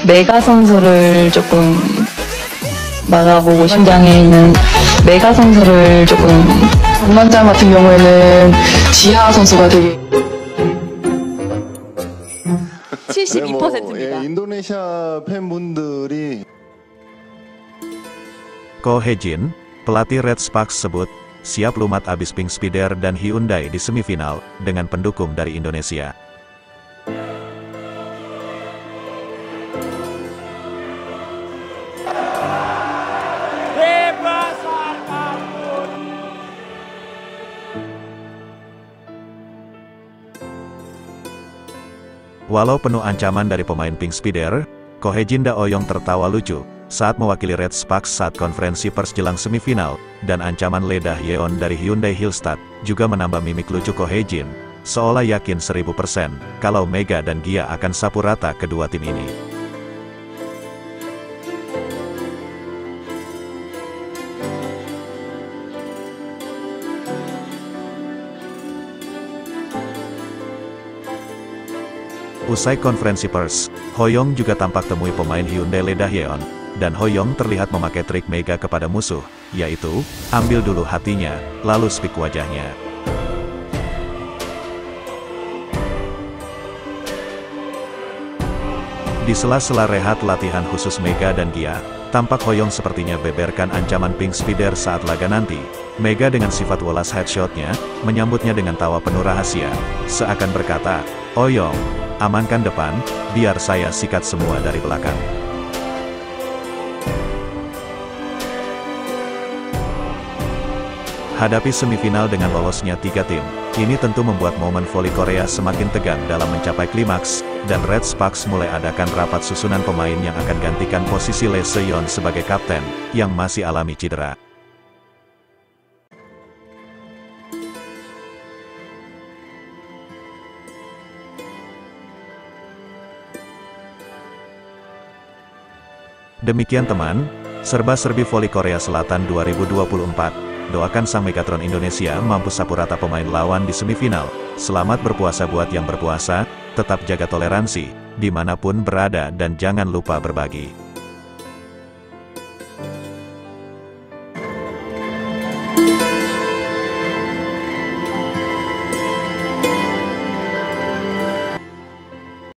메가 선수를 조금 막아보고 심장에 있는 메가 선수를 조금 동반장 같은 경우에는 지하 선수가 되게 72%입니다. 인도네시아 팬분들이 Ko Hejin, pelatih Red Sparks sebut, siap lumat abis Pink Spider dan Hyundai di semifinal, dengan pendukung dari Indonesia. Walau penuh ancaman dari pemain Pink Spider, Ko Hejin Da Oyong tertawa lucu saat mewakili Red Sparks saat konferensi pers jelang semifinal, dan ancaman Lee Yeon dari Hyundai Hillstad juga menambah mimik lucu Ko Hejin, seolah yakin 1000% kalau Mega dan Gia akan sapu rata kedua tim ini. Usai konferensi pers, Hoyong juga tampak temui pemain Hyundai Lee Yeon, dan Hoyong terlihat memakai trik Mega kepada musuh, yaitu, ambil dulu hatinya, lalu speak wajahnya. Di sela-sela rehat latihan khusus Mega dan Gia, tampak Hoyong sepertinya beberkan ancaman Pink Spider saat laga nanti. Mega dengan sifat wolas headshotnya, menyambutnya dengan tawa penuh rahasia, seakan berkata, "Oyong, amankan depan, biar saya sikat semua dari belakang." Hadapi semifinal dengan lolosnya 3 tim, ini tentu membuat momen voli Korea semakin tegang dalam mencapai klimaks, dan Red Sparks mulai adakan rapat susunan pemain yang akan gantikan posisi Lee Seon sebagai kapten, yang masih alami cedera. Demikian teman, serba-serbi voli Korea Selatan 2024. Doakan sang Megatron Indonesia mampu sapu rata pemain lawan di semifinal. Selamat berpuasa buat yang berpuasa, tetap jaga toleransi, dimanapun berada dan jangan lupa berbagi.